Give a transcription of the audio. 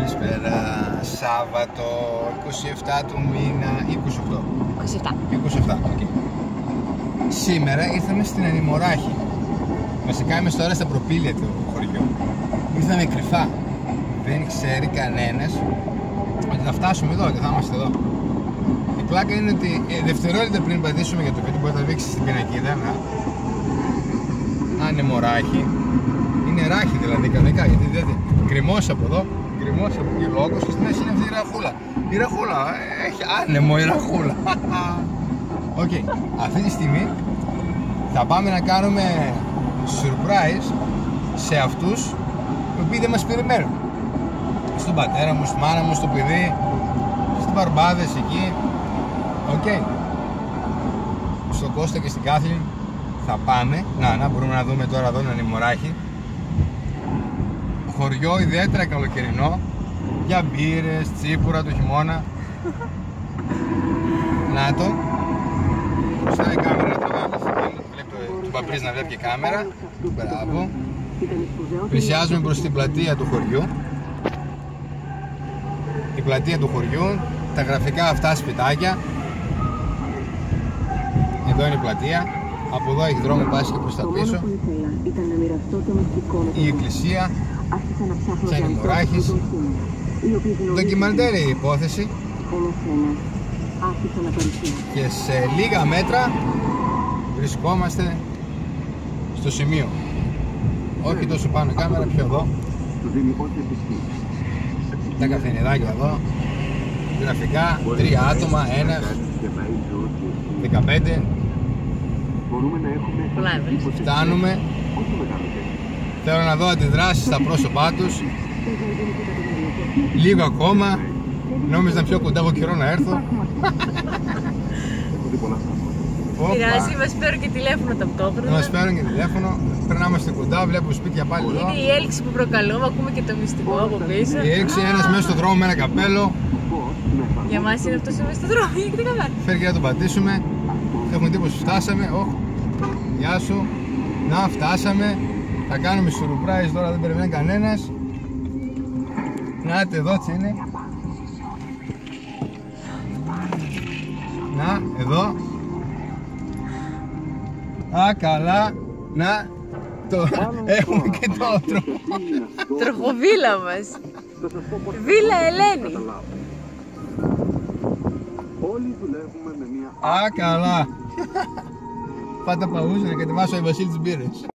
Καλησπέρα. Σάββατο 27 του μήνα, 27. Okay. Σήμερα ήρθαμε στην Ανημοράχη. Βασικά είμαστε τώρα στα προπήλαια του χωριού. Ήρθαμε κρυφά. Δεν ξέρει κανένας ότι θα φτάσουμε εδώ και θα είμαστε εδώ. Η πλάκα είναι ότι δευτερόλεπτα πριν πατήσουμε για το παιδί, μπορεί να δείξει στην πινακίδα. Ανεμοράχη. Είναι ράχη δηλαδή κανονικά, γιατί γκριμός από εδώ, γκριμός από εκεί λόγος και στη μέση είναι αυτή η ραχούλα. Η ραχούλα, έχει άνεμο η ραχούλα. Οκ, αυτή τη στιγμή θα πάμε να κάνουμε surprise σε αυτούς οι οποίοι δεν μας περιμένουν. Στον πατέρα μου, στη μάνα μου, στο παιδί, στις μπαρμπάδες εκεί. Οκ. Στον Κώστα και στην Κάθλιν θα πάμε. Να, μπορούμε να δούμε τώρα εδώ την Ανημοράχη. Χωριό ιδιαίτερα καλοκαιρινό για μπύρες, τσίπουρα το χειμώνα. Να το. Μπροστά η κάμερα το βλέπει του παππρίς να βλέπει και κάμερα. Μπράβο. Πλησιάζουμε προς την πλατεία του χωριού. Η πλατεία του χωριού, τα γραφικά αυτά σπιτάκια. Εδώ είναι η πλατεία. Από εδώ έχει δρόμο πάση και προς τα πίσω. Η εκκλησία της Ανημοράχης. Ντοκιμαντέρ η υπόθεση. Και σε λίγα μέτρα βρισκόμαστε στο σημείο. Όχι τόσο πάνω η κάμερα, πιο εδώ. Τα καφενιδάκια εδώ. Γραφικά, 3 άτομα, 1, 15. Φτάνουμε. Θέλω να δω αντιδράσεις στα πρόσωπά τους. Λίγο ακόμα. Νόμιζα πιο κοντά από καιρό να έρθω. Πειράζει, μας φέρουν και τηλέφωνο ταυτόχρονα. Μας φέρουν και τηλέφωνο. Περνάμε στην κοντά, βλέπουμε σπίτια πάλι εδώ. Είναι η έλξη που προκαλούμε, ακούμε και το μυστικό από πίσω. Η έλξη, ένας μέσα στο δρόμο με ένα καπέλο. Για μας είναι αυτός μέσα στο δρόμο, γιατί καλά. Φέρει και να τον πατήσουμε. Έχουμε εντύπωση, φτάσαμε. Γεια σου. Να, φτάσαμε. Θα κάνουμε surprise τώρα, δεν περιμένει κανένας. Νάτε, εδώ έτσι είναι. Να, εδώ. Α, καλά. Να, έχουμε και το τροχοβίλα μας. Βίλα Ελένη. Α, καλά. Πάτα παγούσα να κατεβάσω η Βασίλη τις μπύρες.